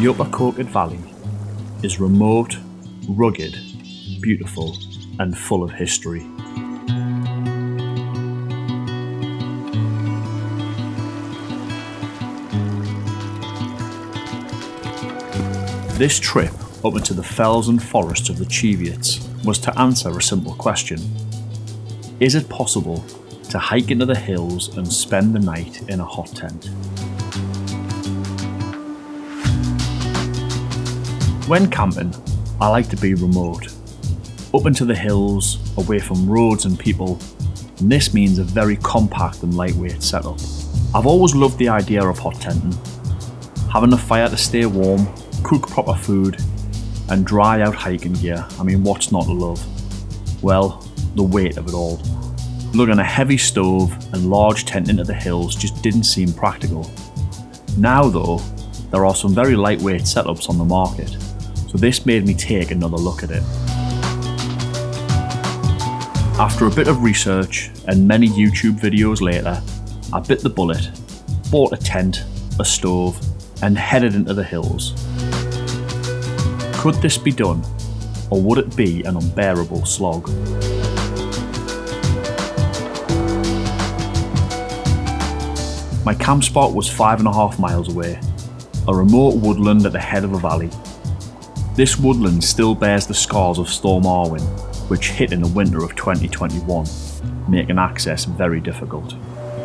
The Upper Coquet Valley is remote, rugged, beautiful, and full of history. This trip up into the fells and forests of the Cheviots was to answer a simple question. Is it possible to hike into the hills and spend the night in a hot tent? When camping, I like to be remote, up into the hills, away from roads and people, and this means a very compact and lightweight setup. I've always loved the idea of hot tenting, having a fire to stay warm, cook proper food, and dry out hiking gear. I mean, what's not to love? Well, the weight of it all. Lugging a heavy stove and large tent into the hills just didn't seem practical. Now though, there are some very lightweight setups on the market, so this made me take another look at it. After a bit of research and many YouTube videos later, I bit the bullet, bought a tent, a stove, and headed into the hills. Could this be done, or would it be an unbearable slog? My camp spot was 5.5 miles away, a remote woodland at the head of a valley. This woodland still bears the scars of Storm Arwen, which hit in the winter of 2021, making access very difficult.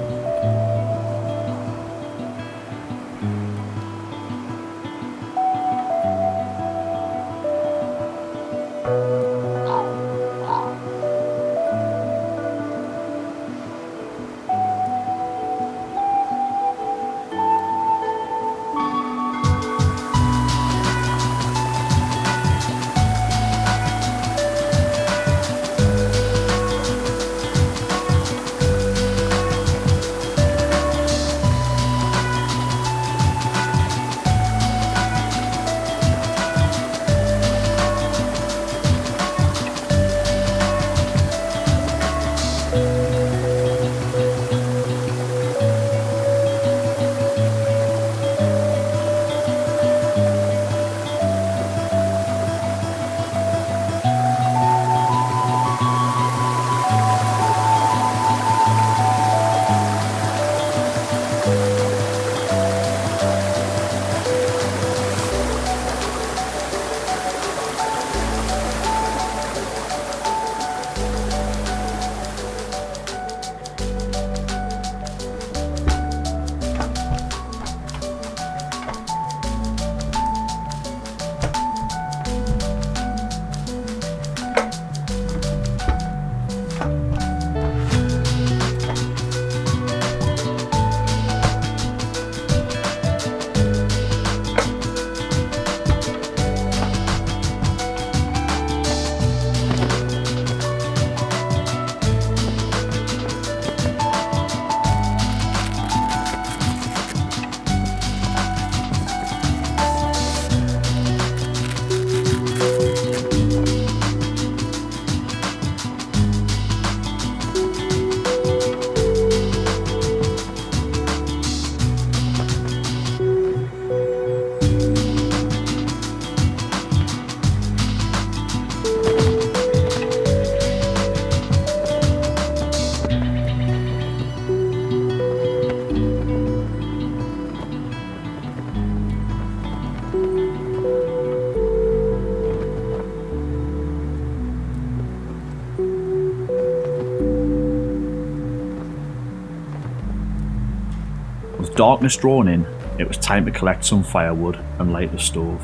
With darkness drawn in, it was time to collect some firewood and light the stove.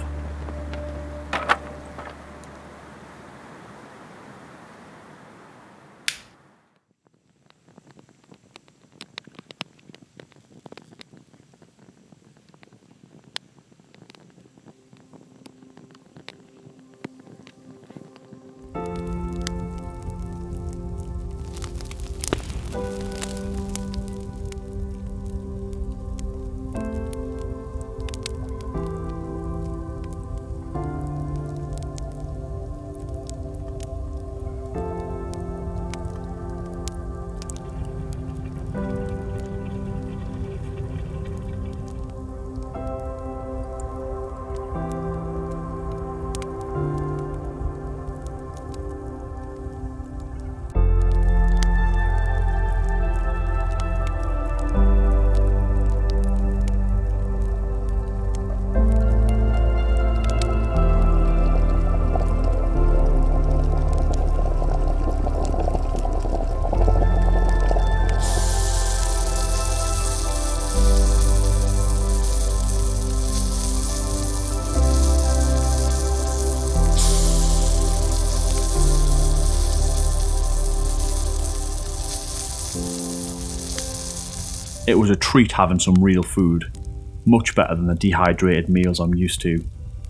It was a treat having some real food, much better than the dehydrated meals I'm used to.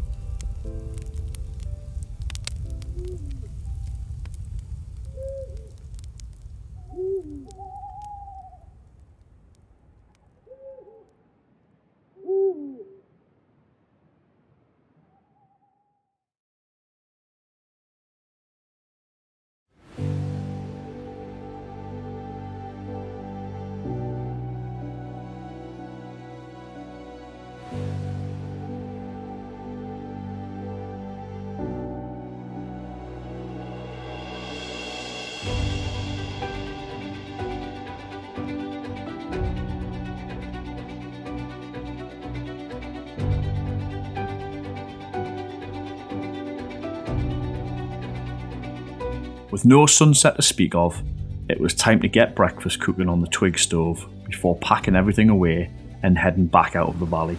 With no sunset to speak of, it was time to get breakfast cooking on the twig stove before packing everything away and heading back out of the valley.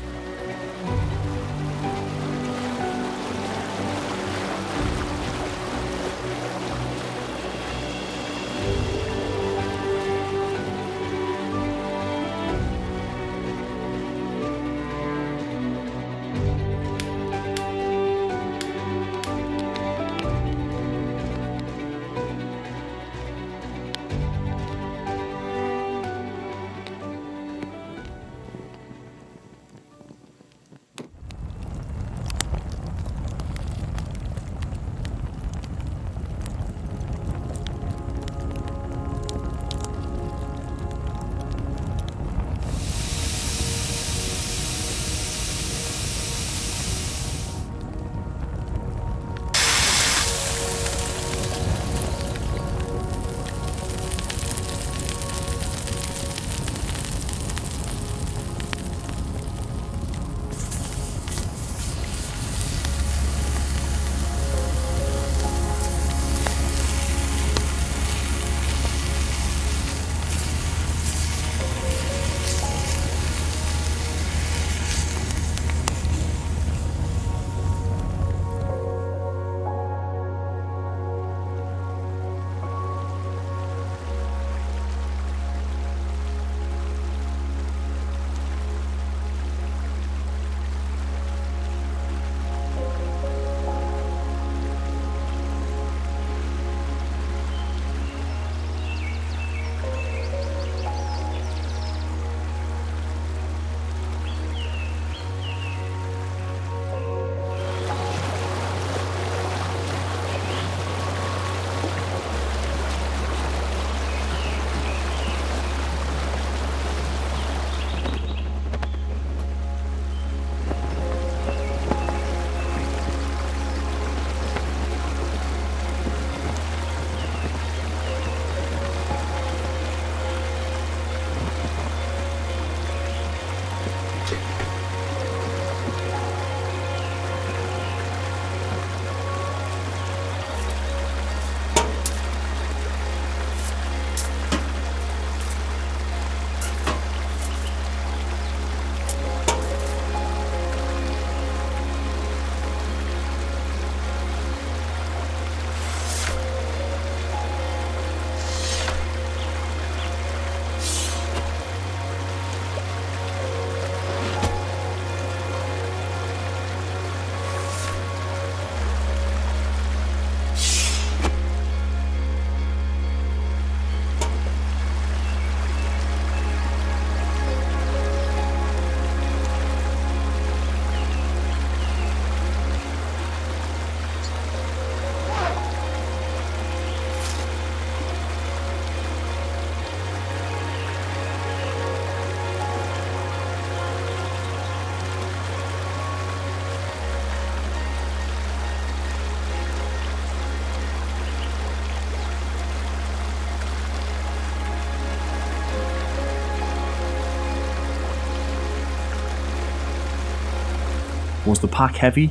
Was the pack heavy?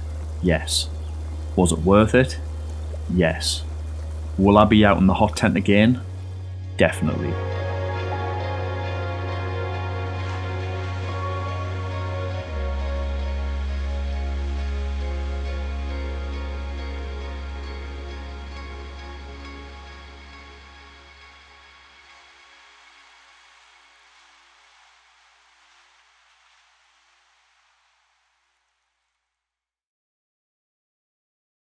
Yes. Was it worth it? Yes. Will I be out in the hot tent again? Definitely.